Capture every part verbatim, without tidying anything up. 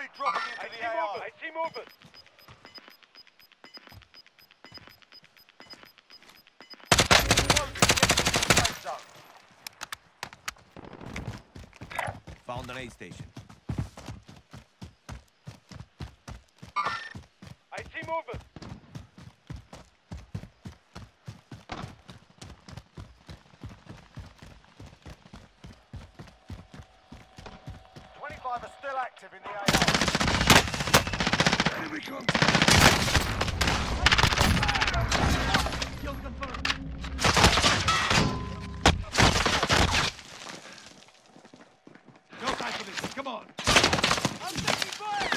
dropping into the A R. I see movement. Found an aid station. I see movement. twenty-five are still active in the A R. Enemy comes. Kill confirmed. No time for this. Come on. I'm taking fire!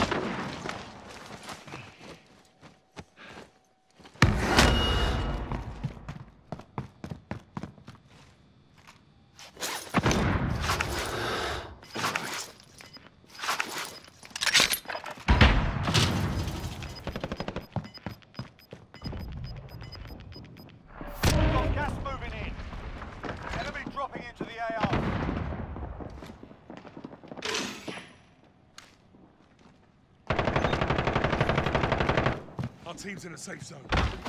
Got gas moving in. Enemy dropping into the A R. Our team's in a safe zone.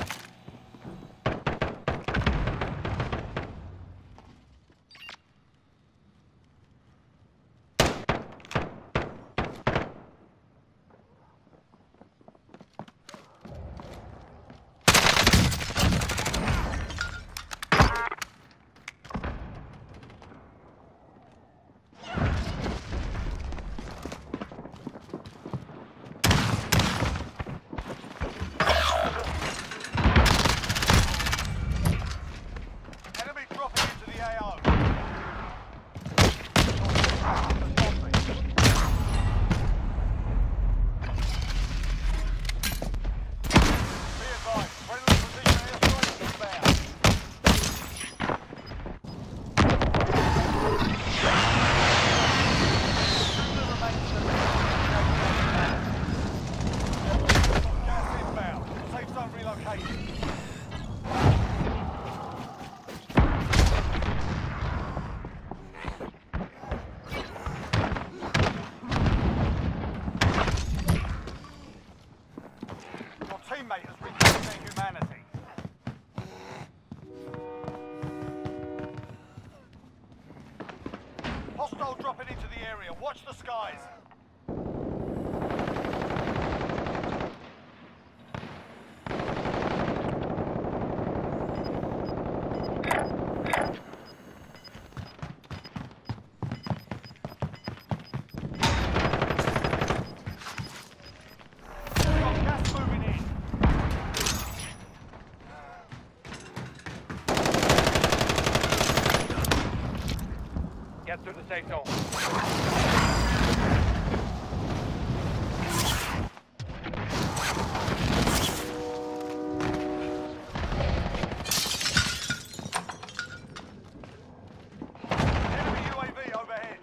Enemy dropping into the A R. Be advised, friendly position airstrike inbound. Gas inbound. Safe zone relocated. Your teammate has regained their humanity. Hostile dropping into the area. Watch the skies. Got gas moving in. Get through the safe zone. Enemy U A V overhead.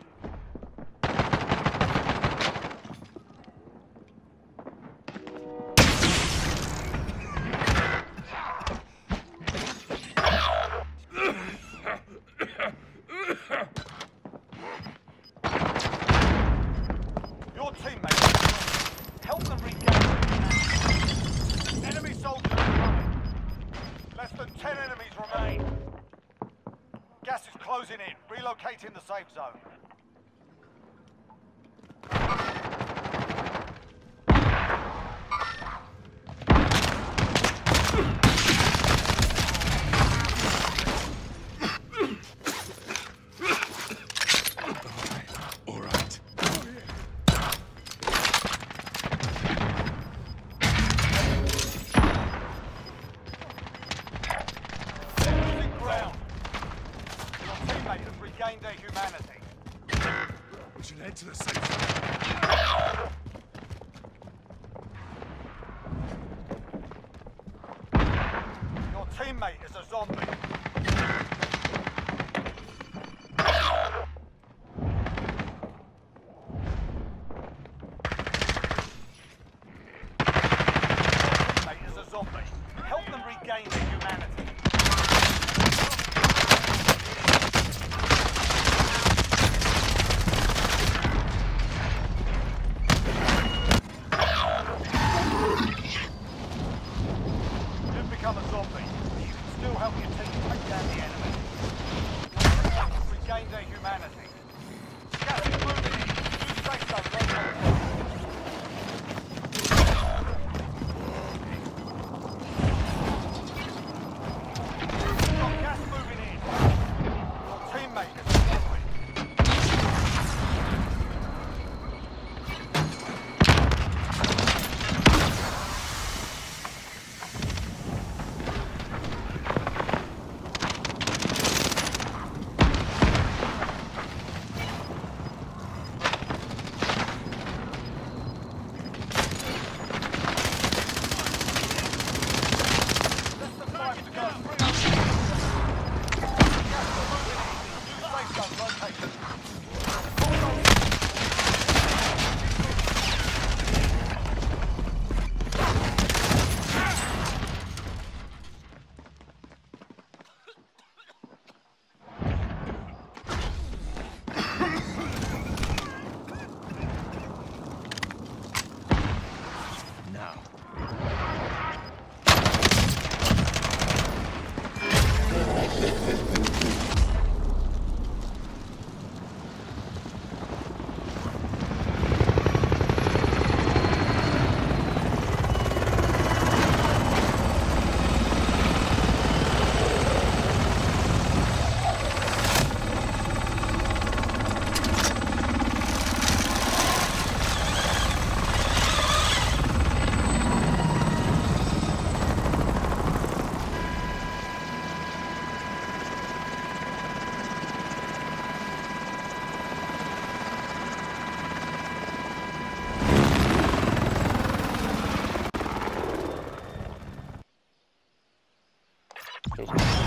Your teammate. Help them regain. Enemy soldiers incoming. Less than ten enemies remain. Gas is closing in. Relocating the safe zone. All right. Losing ground. Your teammate has regained their humanity. Kills confirmed.